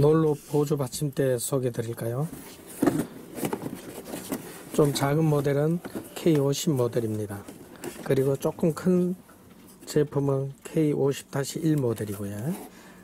롤러 보조 받침대 소개해 드릴까요? 좀 작은 모델은 K50 모델입니다. 그리고 조금 큰 제품은 K50-1 모델이고요.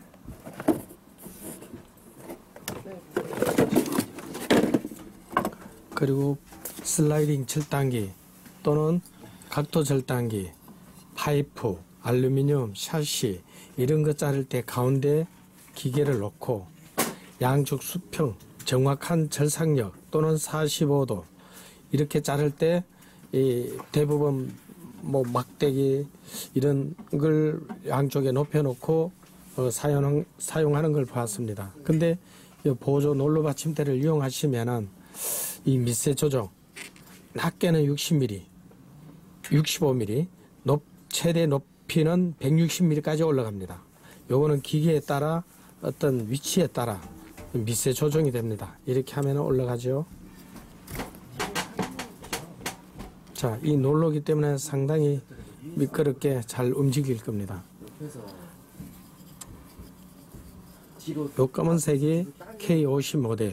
그리고 슬라이딩 절단기 또는 각도 절단기, 파이프, 알루미늄, 샤시 이런 거 자를 때 가운데 기계를 놓고 양쪽 수평, 정확한 절삭력 또는 45도 이렇게 자를 때 대부분 뭐 막대기 이런 걸 양쪽에 높여 놓고 사용하는 걸 봤습니다. 근데 이 보조 롤러 받침대를 이용하시면은 이 밑세 조정 낮게는 60mm, 65mm, 최대 높이는 160mm까지 올라갑니다. 요거는 기계에 따라 어떤 위치에 따라 밑세 조정이 됩니다. 이렇게 하면 올라가죠. 자, 이 롤러기 때문에 상당히 미끄럽게 잘 움직일 겁니다. 요 검은색이 K50 모델,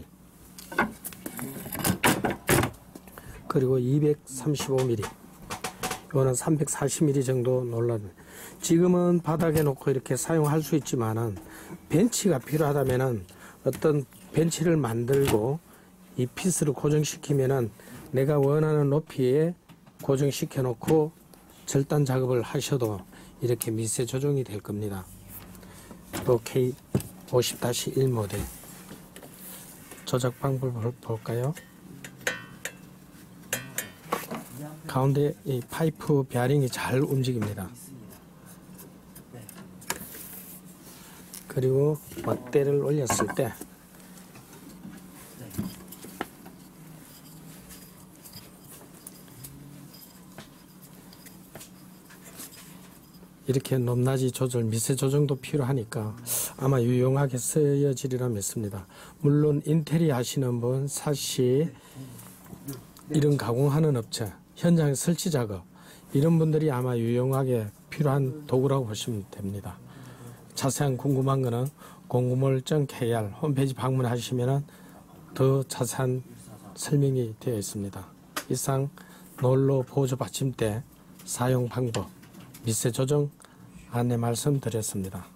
그리고 235mm, 이거는 340mm 정도 롤러입니다. 지금은 바닥에 놓고 이렇게 사용할 수 있지만은 벤치가 필요하다면은 어떤 벤치를 만들고 이 피스를 고정시키면은 내가 원하는 높이에 고정시켜 놓고 절단 작업을 하셔도 이렇게 밑세 조정이 될 겁니다. 또 K50-1 모델 조작 방법을 볼까요? 가운데 이 파이프 베어링이 잘 움직입니다. 그리고 막대를 올렸을 때 이렇게 높낮이 조절, 밑세 조정도 필요하니까 아마 유용하게 쓰여지리라 믿습니다. 물론 인테리어 하시는 분, 사시 이런 가공하는 업체, 현장 설치 작업 이런 분들이 아마 유용하게 필요한 도구라고 보시면 됩니다. 자세한 궁금한 거는 공구몰.kr 홈페이지 방문하시면 더 자세한 설명이 되어 있습니다. 이상 롤러 보조 받침대 사용 방법, 밑세 조정 안내 말씀드렸습니다.